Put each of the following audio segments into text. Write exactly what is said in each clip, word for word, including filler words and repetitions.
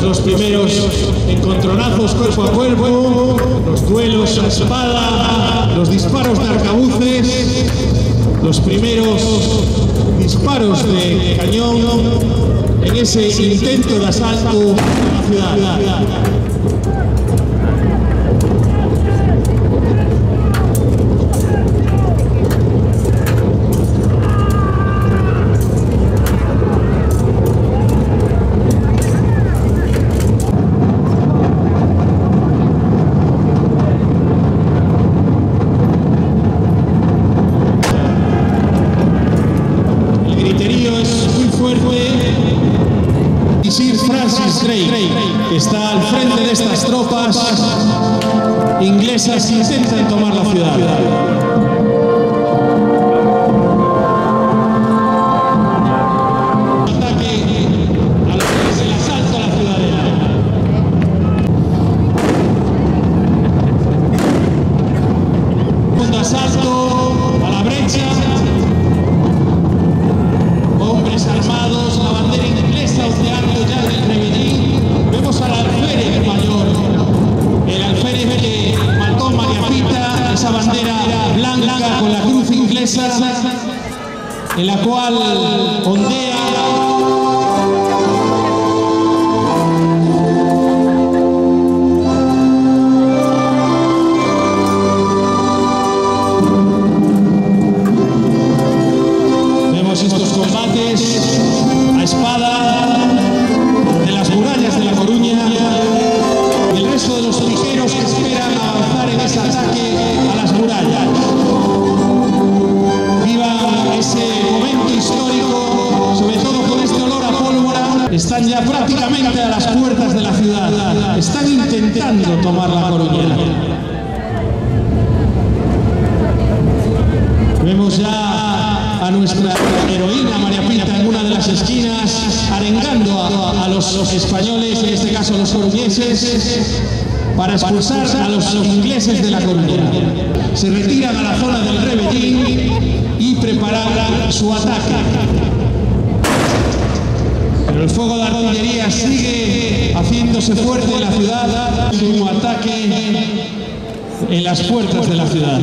los primeros encontronazos cuerpo a cuerpo, los duelos a espada, los disparos de arcabuces, los primeros disparos de cañón en ese intento de asalto a la ciudad. Sir Francis Drake, que está al frente de estas tropas inglesas que intentan tomar la ciudad. En la cual ondea vemos estos combates a espada de las murallas de La Coruña y el resto de los ligeros que esperan avanzar en ese ataque a las murallas. Están ya prácticamente a las puertas de la ciudad. Están intentando tomar La Coruña. Vemos ya a nuestra heroína María Pita en una de las esquinas arengando a, a los españoles, en este caso a los coruñeses, para expulsar a los ingleses de La Coruña. Se retiran a la zona del Rebellín y preparan su ataque. Pero el fuego de artillería sigue haciéndose fuerte en la ciudad, su ataque en las puertas de la ciudad.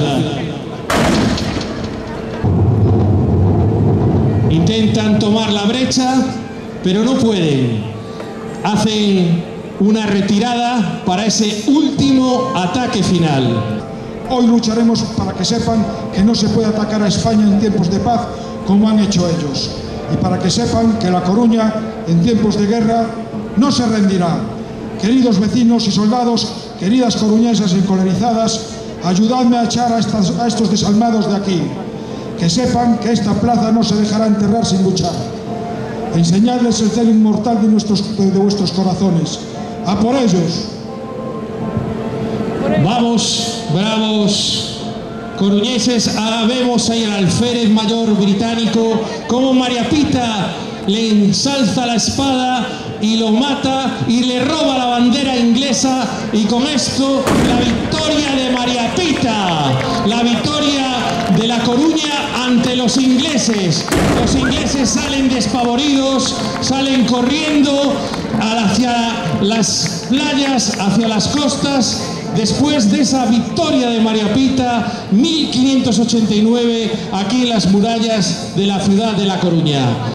Intentan tomar la brecha, pero no pueden. Hacen una retirada para ese último ataque final. Hoy lucharemos para que sepan que no se puede atacar a España en tiempos de paz como han hecho ellos. Y para que sepan que La Coruña, en tiempos de guerra, no se rendirá. Queridos vecinos y soldados, queridas coruñesas encolerizadas, ayudadme a echar a, estas, a estos desalmados de aquí. Que sepan que esta plaza no se dejará enterrar sin luchar. Enseñadles el celo inmortal de, nuestros, de vuestros corazones. ¡A por ellos! Vamos, bravos coruñeses. Ahora vemos ahí al alférez mayor británico como María Pita le ensalza la espada y lo mata y le roba la bandera inglesa, y con esto la victoria de María Pita, la victoria de La Coruña ante los ingleses. Los ingleses salen despavoridos, salen corriendo hacia las playas, hacia las costas, después de esa victoria de María Pita, mil quinientos ochenta y nueve, aquí en las murallas de la ciudad de La Coruña.